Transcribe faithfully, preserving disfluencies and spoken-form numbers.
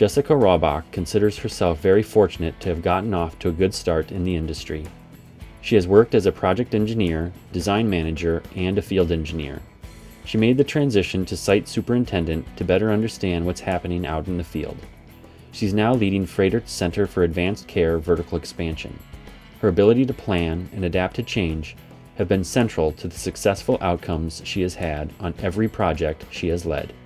Jessica Rabbach considers herself very fortunate to have gotten off to a good start in the industry. She has worked as a project engineer, design manager, and a field engineer. She made the transition to site superintendent to better understand what's happening out in the field. She's now leading Freighter's Center for Advanced Care vertical expansion. Her ability to plan and adapt to change have been central to the successful outcomes she has had on every project she has led.